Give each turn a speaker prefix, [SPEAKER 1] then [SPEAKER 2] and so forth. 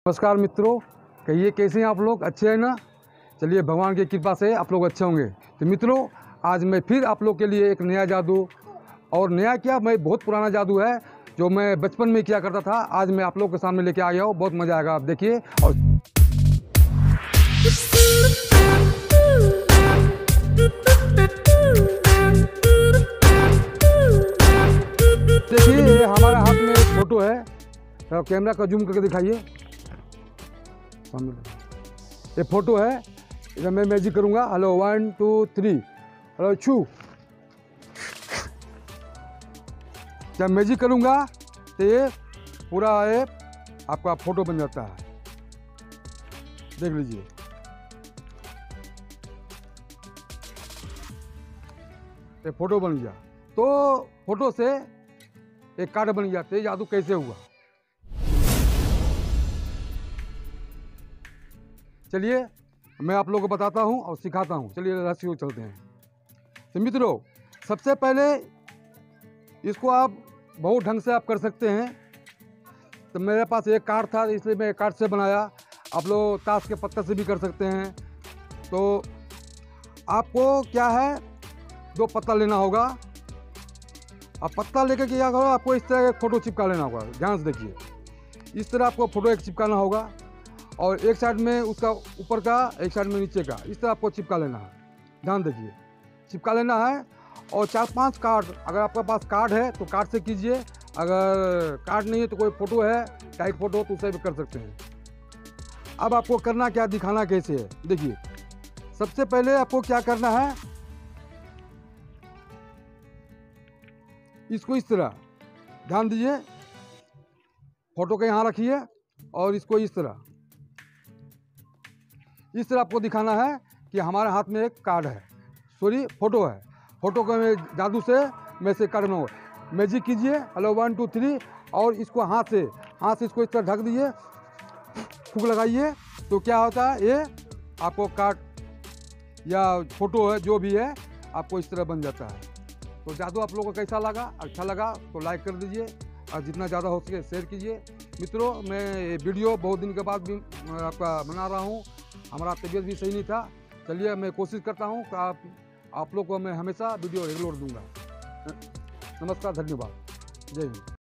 [SPEAKER 1] नमस्कार मित्रों, कहिए कैसे हैं आप लोग? अच्छे हैं ना? चलिए, भगवान की कृपा से आप लोग अच्छे होंगे। तो मित्रों, आज मैं फिर आप लोग के लिए एक नया जादू, और नया क्या, मैं बहुत पुराना जादू है जो मैं बचपन में किया करता था, आज मैं आप लोग के सामने लेके आ गया हूँ। बहुत मज़ा आएगा, आप देखिए। और देखिए, ये हमारा हाथ में एक फोटो है। तो कैमरा का जूम करके दिखाइए। ये फोटो है, इधर मैं मैजिक करूँगा। हेलो 1 2 3, हेलो छू। जब मैजिक करूँगा तो ये पूरा ये आपका फोटो बन जाता है, देख लीजिए। ये फोटो बन गया। तो फोटो से एक कार्ड बन गया। तो ये जादू कैसे हुआ, चलिए मैं आप लोगों को बताता हूँ और सिखाता हूँ। चलिए रहस्य को चलते हैं। तो मित्रों, सबसे पहले इसको आप बहुत ढंग से आप कर सकते हैं। तो मेरे पास एक कार्ड था, इसलिए मैं एक कार्ड से बनाया। आप लोग ताश के पत्ते से भी कर सकते हैं। तो आपको क्या है, 2 पत्ता लेना होगा। अब पत्ता लेकर के क्या करो, आपको इस तरह एक फ़ोटो चिपका लेना होगा। ध्यान से देखिए, इस तरह आपको फ़ोटो एक चिपकाना होगा, और एक साइड में उसका ऊपर का, एक साइड में नीचे का, इस तरह आपको चिपका लेना है। ध्यान देखिए, चिपका लेना है। और 4-5 कार्ड, अगर आपके पास कार्ड है तो कार्ड से कीजिए। अगर कार्ड नहीं है तो कोई फ़ोटो है, टाइट फ़ोटो, तो उसे भी कर सकते हैं। अब आपको करना क्या, दिखाना कैसे है, देखिए। सबसे पहले आपको क्या करना है, इसको इस तरह, ध्यान दीजिए, फ़ोटो को यहाँ रखिए और इसको इस तरह आपको दिखाना है कि हमारे हाथ में एक कार्ड है, सॉरी फ़ोटो है। फ़ोटो को मैं जादू से मैं से कर रहा हूँ। मैजिक कीजिए, हेलो 1 2 3, और इसको हाथ से इसको इस तरह ढक दीजिए, फूंक लगाइए। तो क्या होता है, ये आपको कार्ड या फ़ोटो है, जो भी है, आपको इस तरह बन जाता है। तो जादू आप लोगों को कैसा लगा? अच्छा लगा तो लाइक कर दीजिए, और जितना ज़्यादा हो सके शेयर कीजिए। मित्रों, मैं ये वीडियो बहुत दिन के बाद भी आपका बना रहा हूँ। हमारा तबीयत भी सही नहीं था। चलिए, मैं कोशिश करता हूँ कि आप लोग को मैं हमेशा वीडियो रेगुलर दूंगा। नमस्कार, धन्यवाद, जय हिंद।